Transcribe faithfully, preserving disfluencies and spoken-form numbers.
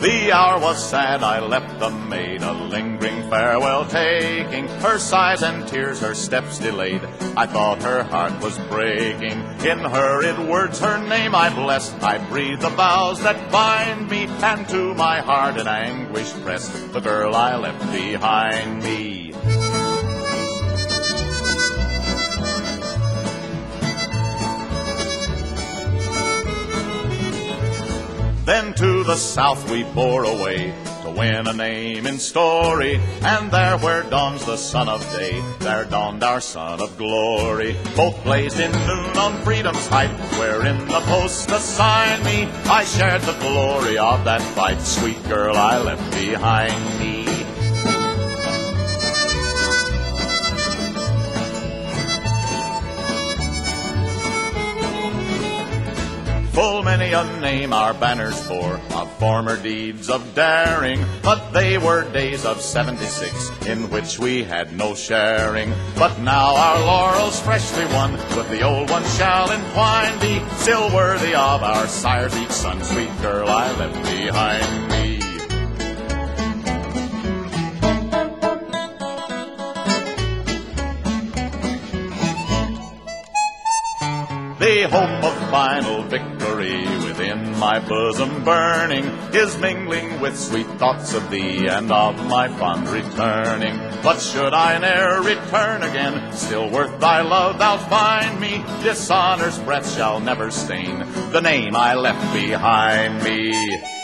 The hour was sad, I left the maid, a lingering farewell taking. Her sighs and tears, her steps delayed, I thought her heart was breaking. In hurried words her name I blessed, I breathed the vows that bind me, and to my heart in anguish pressed the girl I left behind me. Then to the south we bore away, to win a name in story. And there where dawns the sun of day, there dawned our son of glory. Both blazed in noon on freedom's height, wherein the post assigned me. I shared the glory of that fight, sweet girl I left behind me. Full many a name our banners bore, of former deeds of daring, but they were days of seventy-six, in which we had no sharing. But now our laurels freshly won, with the old ones shall entwine be, still worthy of our sires each son, sweet girl I left behind me. The hope of final victory within my bosom burning is mingling with sweet thoughts of thee and of my fond returning. But should I ne'er return again, still worth thy love thou'lt find me. Dishonor's breath shall never stain the name I left behind me.